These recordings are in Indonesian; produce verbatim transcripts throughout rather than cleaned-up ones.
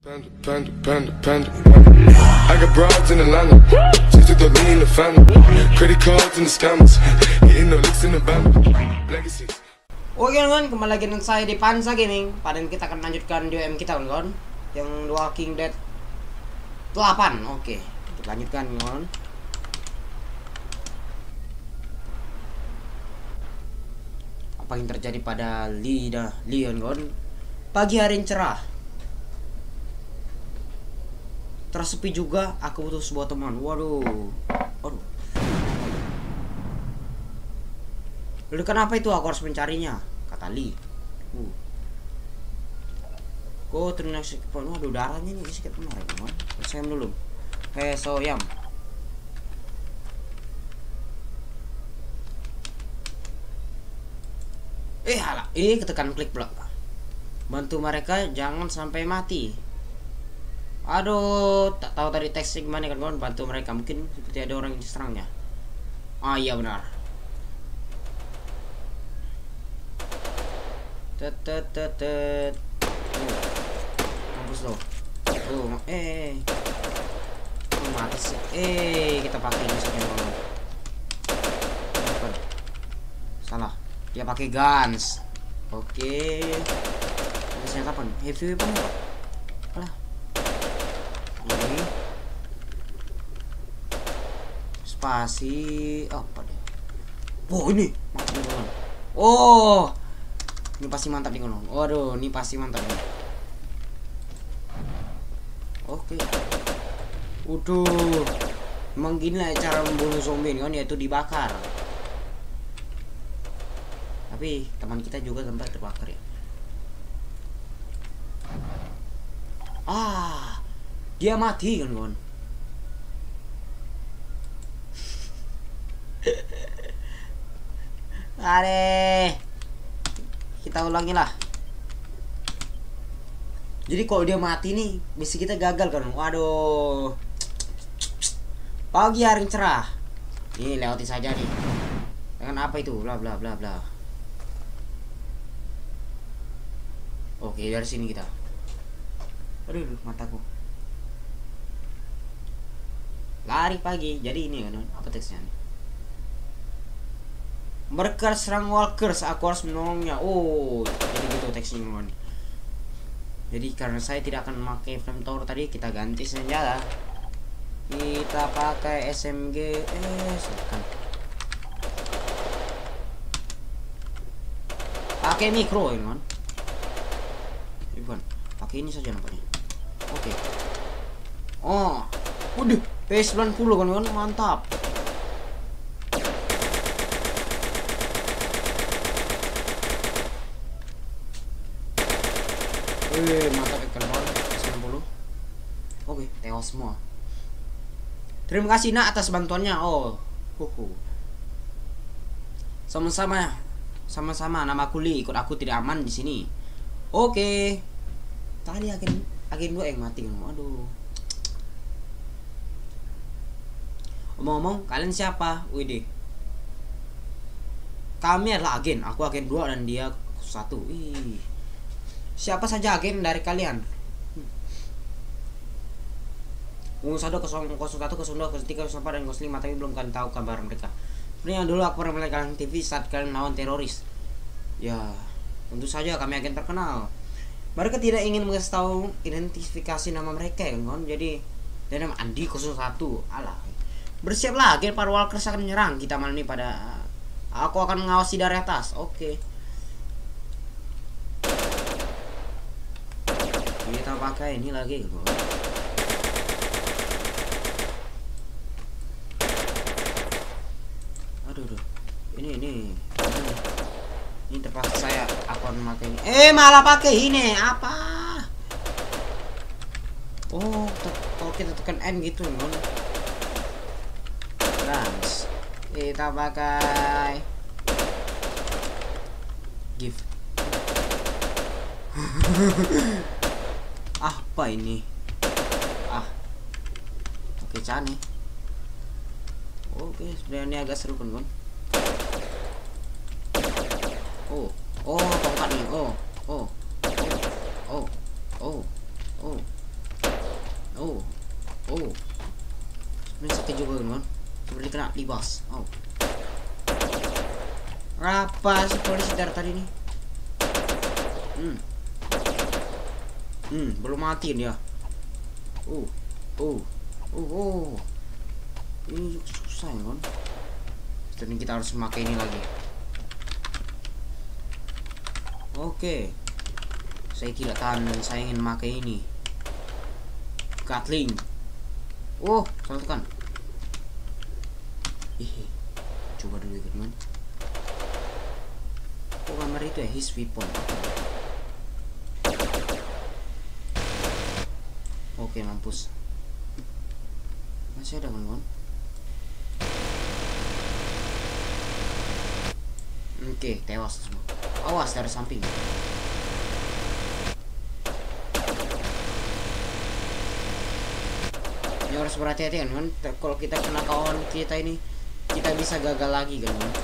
Panda, panda, panda, panda. I got broads in Atlanta, just took the lean in the family. Credit cards and the scammers, hitting the licks in the band. Legacies. Oke kawan, kembali lagi dengan saya di Pansa Gaming. Pada ini kita akan lanjutkan D O M kita kawan, yang The Walking Dead delapan. Oke, kita lanjutkan kawan. Apa yang terjadi pada Lida Leon kawan? Pagi hari yang cerah, tersepi juga. Aku butuh sebuah teman. Waduh, waduh. Lalu kenapa itu aku harus mencarinya? Kata Lee. Uh. Kok ternyata point. Waduh, darahnya nih sedikit menarik kawan. Saya dulu. Hei Soyam. Eh halah, eh ketekan klik blok. Bantu mereka jangan sampai mati. Aduh, tak tahu tadi teksnya gimana kan kawan. Bantu mereka, mungkin seperti ada orang yang diserangnya. Ah iya benar. Tet tet tet tet. Oh, mampus loh. Oh, eh, oh, mati sih. Eh, kita pakai ini saja kawan. Salah. Dia pakai guns. Oke. Ini senjata apa nih? Heavy weapon apa? Alah. Ini. Spasi apa deh? Oh, ini. Mantap nih, kawan. Oh. Ini pasti mantap nih, kawan. Waduh, ini pasti mantap nih. Oke. Waduh. Emang gini lah cara membunuh zombie kan, yaitu dibakar. Tapi teman kita juga sempat terbakar ya. Ah, dia mati kan kawan. Are, kita ulangi lah. Jadi kalau dia mati nih, misi kita gagal kan. Waduh. Pagi hari cerah. Nih lewati saja nih. Dengan apa itu? Bla bla bla bla. Oke, dari sini kita. Aduh, mataku. Lari pagi. Jadi ini kan apa teksnya? Mereka serang walkers, aku harus menolongnya. Oh, jadi gitu teksnya kan. Jadi karena saya tidak akan memakai flamethrower tadi, kita ganti senjata. Kita pakai S M G. Eh, silakan. Pakai mikro ini kan. Bukan, pakai ini saja nampaknya. Oke. Okay. Oh, udah P sembilan puluh kan, kan mantap. Eh, mantap ikan bal P sembilan puluh. Oke, okay, tewas semua. Terima kasih nak atas bantuannya. Oh, huhu. Sama-sama, sama-sama. Nama aku Lee, ikut aku tidak aman di sini. Oke. Okay. Tadi agen agen dua yang mati. Aduh. Omong-omong, kalian siapa? Widih. Kami adalah agen. Aku agen dua dan dia satu. Ih. Siapa saja agen dari kalian? nol satu nol nol satu nol dua nol tiga nol empat dan nol lima, tapi belum kalian tahu kabar mereka. Sebenarnya dulu aku pernah melihat kalian T V saat kalian melawan teroris. Ya, tentu saja kami agen terkenal. Mereka tidak ingin mengasih tahu identifikasi nama mereka ya kan. Jadi dia nama Andi nol satu. Alah. Bersiaplah, agen para walkers akan menyerang kita malam ini. Pada aku akan mengawasi dari atas. Oke. Kita pakai ini lagi. Aduh, aduh. Ini ini. ini. Ini terpaksa saya akan memakai ini. Eh malah pakai ini apa? Oh, kalau kita tekan N gitu kan. Guns. Kita pakai gift. Apa ini? Ah. Oke, cane. Oke, sebenarnya ini agak seru kan, kan? Oh, oh, tongkat nih. Oh, oh, oh, oh, oh, oh, sakit juga kan. Seperti kena libas. Oh. Apa sih polisi dari tadi nih? Hmm. Hmm, belum mati dia. Uh. Uh. Uh. Oh. Ini susah ya kan. Jadi kita harus memakai ini lagi. Oke. Saya tidak tahan dan saya ingin memakai ini. Gatling. Oh, salah tekan. Ih, coba dulu ya teman. Oh, gambar itu ya his weapon. Oke, mampus. Masih ada kan? Oke, tewas semua. Awas dari samping. Ini harus berhati-hati kan, kan? Kalau kita kena kawan kita ini, kita bisa gagal lagi kan, kan?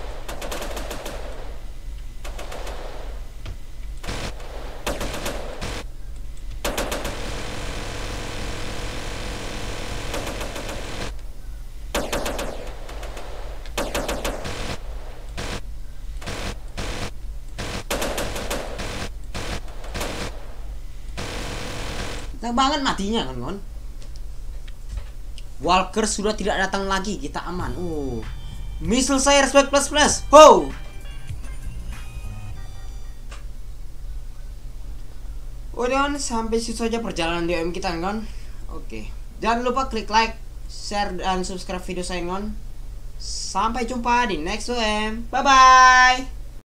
Nah banget matinya kan kon. Walker sudah tidak datang lagi, kita aman. Uh, missile saya respect plus plus. Ho. Udah kan, sampai situ saja perjalanan D M kita kan. Oke. Jangan lupa klik like, share dan subscribe video saya kan. Sampai jumpa di next O M. Bye bye.